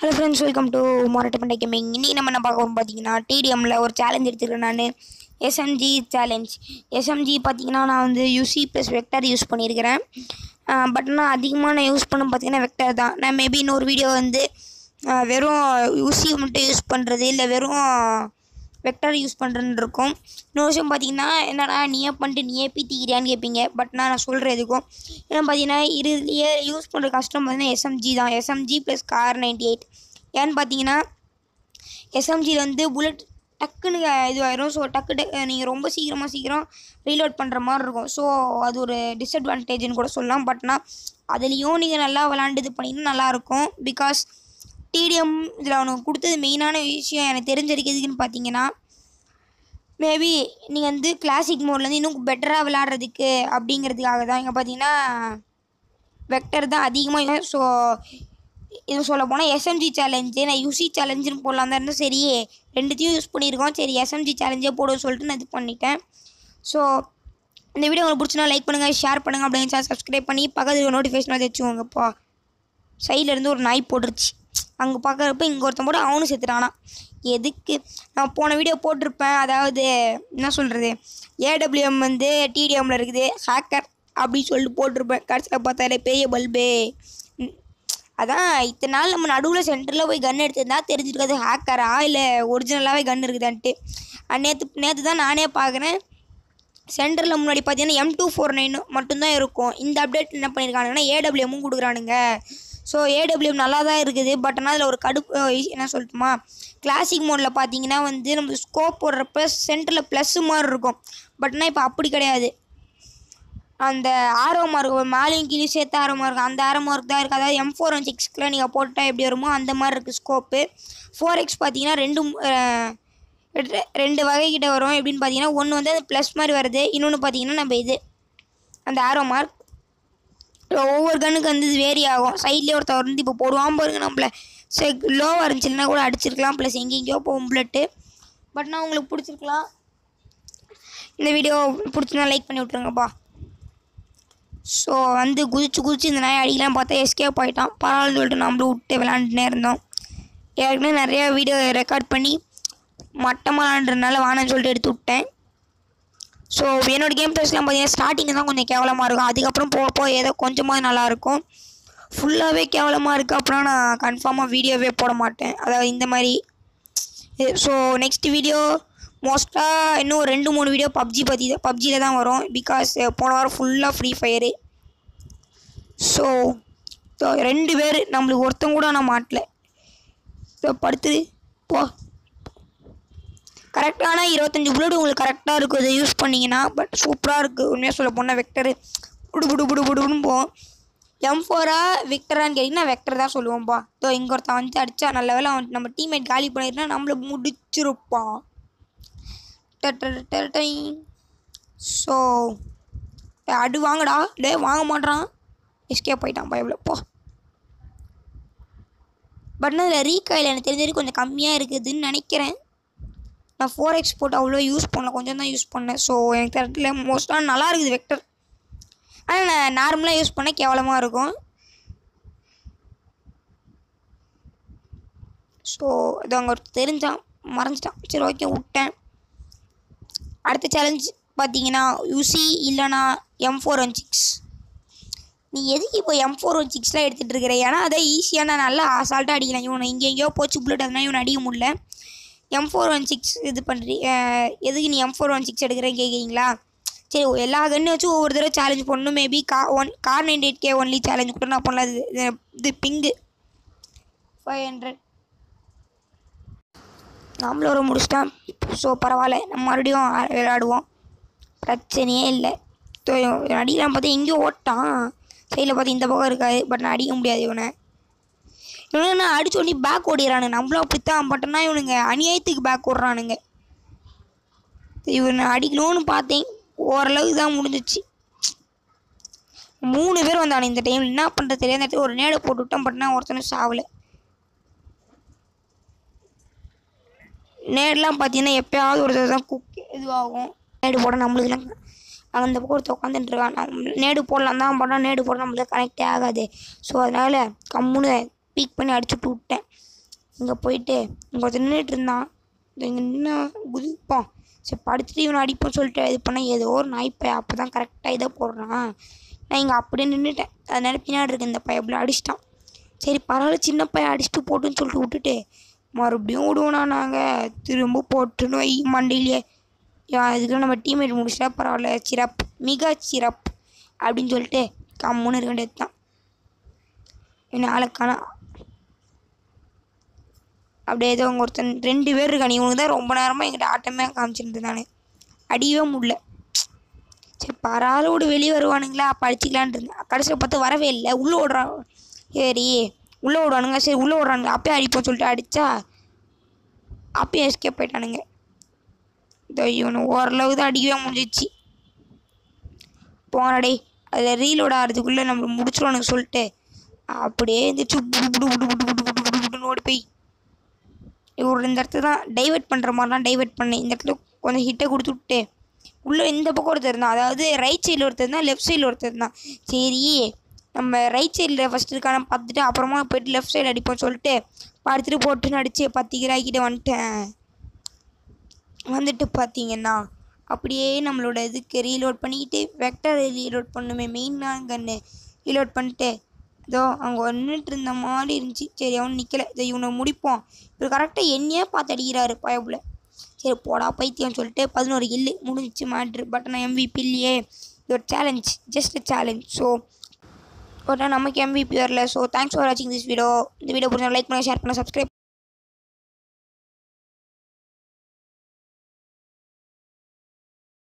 Hello friends, welcome to Morattu Panda Gaming. இன்னைக்கு நம்ம என்ன பார்க்க போறோம் பாத்தீங்கன்னா TDMல ஒரு சேலஞ்ச் எடுத்துக்கிறேன் நான் SMG சேலஞ்ச். SMG பாத்தீங்கன்னா நான் வந்து UC plus வெக்டர் யூஸ் பண்ணியிருக்கிறேன். பட் நான் அதிகமாக நான் யூஸ் பண்ண பார்த்தீங்கன்னா வெக்டர் தான். நான் மேபி இன்னொரு வீடியோ வந்து வெறும் UC மட்டும் யூஸ் பண்ணுறது இல்லை வெறும் வெக்டர் யூஸ் பண்ணுறதுன்னு இருக்கும். இன்னொரு விஷயம் பார்த்தீங்கன்னா என்னடா நீயே பண்ணிட்டு நீயே பீத்திக்கிறியான்னு கேட்பீங்க. பட் நான் சொல்கிறேன் எதுக்கும் ஏன்னா பார்த்தீங்கன்னா இதுலேயே யூஸ் பண்ணுற கஷ்டம் பார்த்தீங்கன்னா SMG தான். SMG ப்ளஸ் கார் 98 ஏன்னு பார்த்தீங்கன்னா SMGயில் வந்து புல்லட் டக்குன்னு இதுவாயிரும். ஸோ நீங்கள் ரொம்ப சீக்கிரம் ரீலோட் பண்ணுற மாதிரி இருக்கும். ஸோ அது ஒரு டிஸ்அட்வான்டேஜ்னு கூட சொல்லலாம். பட் நான் அதுலேயும் நீங்கள் நல்லா விளாண்டு இது பண்ணிங்கன்னா நல்லாயிருக்கும். பிகாஸ் டிடிஎம் இதில் அவனுக்கு கொடுத்தது மெயினான விஷயம் எனக்கு தெரிஞ்சிருக்கிறதுக்குன்னு பார்த்தீங்கன்னா மேபி நீங்கள் வந்து கிளாசிக் மோட்லேருந்து இன்னும் பெட்டராக விளாட்றதுக்கு அப்படிங்கிறதுக்காக தான். இங்கே பார்த்தீங்கன்னா வெக்டர் தான் அதிகமாக. ஸோ இது சொல்ல போனால் SMG சேலஞ்சு நான் UC சேலஞ்சுன்னு போடலாம் தான் இருந்தால் சரி ரெண்டுத்தையும் யூஸ் பண்ணியிருக்கோம். சரி SMG சேலஞ்சே போடுன்னு சொல்லிட்டு நான் இது பண்ணிட்டேன். ஸோ இந்த வீடியோ உங்களுக்கு பிடிச்சினா லைக் பண்ணுங்கள், ஷேர் பண்ணுங்கள், அப்படின்னு சப்ஸ்கிரைப் பண்ணி பக்கத்தில் நோட்டிஃபிகேஷன் வச்சுக்கோங்கப்பா. சைட்லேருந்து ஒரு நாய் போட்டுருச்சு. அங்கே பார்க்குறப்ப இங்கே ஒருத்தன் போட்டு அவனும் செத்துட்டானா. எதுக்கு நான் போன வீடியோ போட்டிருப்பேன். அதாவது என்ன சொல்கிறது AWM வந்து TDMல இருக்குது ஹேக்கர் அப்படின்னு சொல்லிட்டு போட்டிருப்பேன். கடைசியில் பார்த்தாலே பெரிய பல்பே. அதான் இத்தனை நாள் நம்ம நடுவில் சென்டரில் போய் கன் எடுத்துருந்தா தெரிஞ்சிருக்காது ஹேக்கரா இல்லை ஒரிஜினலாகவே கன் இருக்குதான்ட்டு. நேற்று தான் நானே பார்க்குறேன். சென்டரில் முன்னாடி பார்த்தீங்கன்னா M249 மட்டும்தான் இருக்கும். இந்த அப்டேட் என்ன பண்ணியிருக்கானுங்கன்னா AWMும் கொடுக்குறானுங்க. ஸோ AWM நல்லா தான் இருக்குது. பட் ஆனால் அதில் ஒரு என்ன சொல்லட்டுமா, கிளாசிக் மோடில் பார்த்தீங்கன்னா வந்து நம்ம ஸ்கோப் போடுறப்ப சென்டரில் ப்ளஸ்ஸு மாதிரி இருக்கும். பட் ஆனால் இப்போ அப்படி கிடையாது. அந்த ஆரோ மார்க் மேலேயும் கீழே சேர்த்து ஆரோ மார்க் அந்த ஆரோ மார்க் தான் இருக்குது. அதாவது M416 நீங்கள் போட்டால் எப்படி வருமோ அந்த மாதிரி இருக்குது ஸ்கோப்பு. 4X பார்த்தீங்கன்னா ரெண்டு வகைக்கிட்ட வரும். எப்படின்னு பார்த்தீங்கன்னா ஒன்று வந்து அது ப்ளஸ் மாதிரி வருது, இன்னொன்று பார்த்தீங்கன்னா நம்ம இது அந்த ஆரோ மார்க் ஒவ்வொரு கண்ணுக்கு வந்து இது வேரி ஆகும். சைட்லேயே ஒருத்தர் வந்து இப்போ போடுவான் பாருங்க நம்மள. சரி லோவாக இருந்துச்சுன்னா கூட அடிச்சிருக்கலாம். ப்ளஸ் எங்கெங்கேயோ போகும் புல்லட்டு. பட் நான் உங்களுக்கு பிடிச்சிருக்கலாம். இந்த வீடியோ பிடிச்சினா லைக் பண்ணி விட்ருங்கப்பா. ஸோ வந்து குதிச்சு இந்த நாயை அடிக்கலாம் பார்த்தா எஸ்கேப் ஆகிட்டான். பரவாயில்ல சொல்லிட்டு நம்மளும் விட்டு விளாண்டுனே இருந்தோம். ஏற்கனவே நிறையா வீடியோ ரெக்கார்ட் பண்ணி மட்டமாக விளாண்டுறதுனால வானன்னு சொல்லிட்டு எடுத்து விட்டேன். ஸோ என்னோடய கேம் ப்ளஸ்லாம் பார்த்தீங்கன்னா ஸ்டார்டிங் தான் கொஞ்சம் கேவலமாக இருக்கும். அதுக்கப்புறம் போக ஏதோ கொஞ்சமாக நல்லாயிருக்கும். ஃபுல்லாகவே கேவலமாக இருக்குது அப்புறம் நான் கன்ஃபார்மாக வீடியோவே போட மாட்டேன். அதாவது இந்த மாதிரி. ஸோ நெக்ஸ்ட் வீடியோ மோஸ்ட்டாக இன்னும் 2-3 வீடியோ பப்ஜியில் தான் வரும். பிகாஸ் போன வாரம் ஃபுல்லாக ஃப்ரீ ஃபயரு. ஸோ 2 பேர் நம்மளுக்கு ஒருத்தங்க கூட நான் மாட்டல. ஸோ படுத்து போ கரெக்டான 25 புல்லட் உங்களுக்கு கரெக்டாக இருக்கும் இதை யூஸ் பண்ணிங்கன்னா. பட் சூப்பராக இருக்குது உண்மையாக சொல்ல போனால். வெக்டரு புடுன்னு போவோம். M4 விக்டரான்னு கேட்டிங்கன்னா வெக்டர் தான் சொல்லுவோம்ப்பா. இங்கே ஒருத்தன் வந்து அடித்தா நல்ல வேலை அவன் நம்ம டீம்மேட் காலி பண்ணிட்டுனா நம்மளை முடிச்சிருப்பான். ஸோ அடு வாங்கடா வாங்க மாட்டான். எஸ்கேப் போயிட்டான் பயவில் போ. பட் அதில் ரீகாயில் எனக்கு தெரிஞ்ச கொஞ்சம் கம்மியாக இருக்குதுன்னு நினைக்கிறேன். நான் 4X போட்டு அவ்வளோ யூஸ் பண்ணல, கொஞ்சம் தான் யூஸ் பண்ணேன். ஸோ எனக்கு தெரியல மோஸ்ட்டாக நல்லா இருக்குது வெக்டர். ஆனால் நான் நார்மலாக யூஸ் பண்ண கேவலமாக இருக்கும். ஸோ இது அங்கே ஒரு தெரிஞ்சான் மறைஞ்சிட்டான். சரி ஓகே விட்டேன். அடுத்த சேலஞ்ச் பார்த்தீங்கன்னா UC இல்லைனா M416. நீ எதுக்கு இப்போ M416 எடுத்துகிட்டு இருக்கிற? ஏன்னா அதை ஈஸியான நல்லா அசால்ட்டாக அடிக்கலாம். இவனை எங்கேயோ போச்சு புல்லட் அதனால் இவனை அடிக்க முடியல. M416 இது பண்ணுறி எதுக்கு நீ M416 எடுக்கிறேன்னு கேட்குறீங்களா? சரி எல்லா கன்னும் வச்சு ஒவ்வொரு தடவை சேலஞ்ச் பண்ணணும். Maybe car 98K only challenge கூட நான் பண்ணலாம். இது பிங்கு 500 நம்மள ஒரு முடிச்சிட்டான். ஸோ பரவாயில்ல நம்ம மறுபடியும் விளையாடுவோம், பிரச்சனையே இல்லை. அடிக்கலாம் பார்த்தா எங்கேயோ ஓட்டான். சைடில் பார்த்து இந்த பக்கம் இருக்காது. பட் நான் அடிக்க முடியாது இவனை. நான் அடிச்சோடனே பேக் ஓடிறானுங்க. நம்மளும் அப்படித்தான். பட்டனா இவனுங்க அநியாயத்துக்கு பேக் ஓடுறானுங்க. இவனை அடிக்கணும்னு பார்த்தேன், ஓரளவுக்கு தான் முடிஞ்சிச்சு. 3 பேர் வந்தானு இந்த டைம். என்ன பண்ணுறது தெரியாத இடத்துல ஒரு நேடை போட்டு விட்டோம். பட்னா ஒருத்தனும் சாவலை. நேடெலாம் பார்த்தீங்கன்னா எப்போயாவது ஒரு தான் இதுவாகும். நேடு போட நம்மளுக்குலாம் அந்த பக்கம் ஒருத்தர் உட்காந்துட்டு இருக்கான். நேடு போடலாம் தான் நேடு போட நம்மளுக்கு கனெக்டே ஆகாது. ஸோ அதனால் கம்முன்னு பீக் பண்ணி அடிச்சுட்டு விட்டேன். இங்கே போயிட்டு இங்கே ஒருத்தர் நின்றுட்டு இருந்தான். இங்கே நின்று குதிப்பான். சரி படுத்துட்டு இவனை அடிப்போன்னு சொல்லிட்டு இது பண்ணால் ஏதோ ஒரு நாய்ப்பை அப்போ தான் கரெக்டாக இதை போடுறான். நான் இங்கே அப்படியே நின்றுட்டேன். அதனால பின்னாடி இருக்க இந்த பையன் அடிச்சிட்டான். சரி பரவாயில்ல சின்ன பையன் அடிச்சுட்டு போட்டுன்னு சொல்லிட்டு விட்டுட்டு மறுபடியும் விடுவோண்ணா நாங்கள் திரும்ப போட்டுன்னு வை மண்டியிலே. இதுக்கு நம்ம டீம்மேட் முடிச்சிட்டா பரவாயில்ல சிறப்பு மிக சிறப்பு அப்படின்னு சொல்லிட்டு கம்முன்னு இருக்க வேண்டியது தான். என்ன ஆளுக்கான அப்படியே ஏதோ அவங்க ஒருத்தன் 2 பேர் இருக்கான். இவனுக்கு தான் ரொம்ப நேரமாக எங்கிட்ட ஆட்டமே காமிச்சிருந்தேன். நான் அடியவே முடியல. சரி பரவாயில்ல வெளியே வருவானுங்களா அப்போ அடிச்சிக்கலான் இருந்தேன். கடைசியில் பார்த்து வரவே இல்லை. உள்ளே ஓடுறான். சரி உள்ளே ஓடுவானுங்க. சரி உள்ளே ஓடுறானுங்க அப்பயே அடிப்போம் சொல்லிட்டு அடித்தா அப்பயே எஸ்கேப் போயிட்டானுங்க. இதோ இவனு ஓரளவு தான் அடிக்கவே முடிஞ்சிச்சு. போனடே அதில் ரீலோட ஆகிறதுக்குள்ளே நம்ம முடிச்சிடுவானுங்க சொல்லிட்டு அப்படியே இருந்துச்சு. ஓடி போய் இவர் இந்த இடத்துல தான் டைவெர்ட் பண்ணுற மாதிரிலாம் டைவெர்ட் பண்ணேன். இந்த இடத்துல கொஞ்சம் ஹிட்டை கொடுத்து விட்டு உள்ளே இந்த பக்கம் ஒருத்தர் இருந்தான். அதாவது ரைட் சைடில் ஒருத்தர் தான் லெஃப்ட் சைடில் ஒருத்தர் தான். சரி நம்ம ரைட் சைடில் ஃபஸ்ட்டு இருக்கான பார்த்துட்டு அப்புறமா போய்ட்டு லெஃப்ட் சைடு அடிப்போம் சொல்லிட்டு பார்த்துட்டு போட்டுன்னு அடித்து 10 கிராக்கிட்ட வந்துட்டு பார்த்தீங்கன்னா அப்படியே நம்மளோட இதுக்கு ரீலோட் பண்ணிக்கிட்டு வெக்டர் ரீலோட் பண்ணுமே மெயினாக கன்று ரீலோட் பண்ணிட்டு இதோ அங்கே நின்றுட்டு இருந்த மாதிரி இருந்துச்சு. சரி அவன் நிற்கலை. இதை இவனை முடிப்போம். இவர் கரெக்டாக என்னையே பார்த்து அடிக்கிறாரு பயப்புல. சரி போடா பைத்தியம்னு சொல்லிட்டு 11 கில்லு முடிஞ்சிச்சு மேட்ரு. பட் நான் MVP இல்லையே. இது ஒரு சேலஞ்ச் ஜஸ்ட் சேலஞ்ச். ஸோ ஒரு நமக்கு MVP வரல. ஸோ தேங்க்ஸ் ஃபார் வாட்சிங் திஸ் வீடியோ. இந்த வீடியோ பிடிச்சா லைக் பண்ண ஷேர் பண்ண சப்ஸ்கிரைப்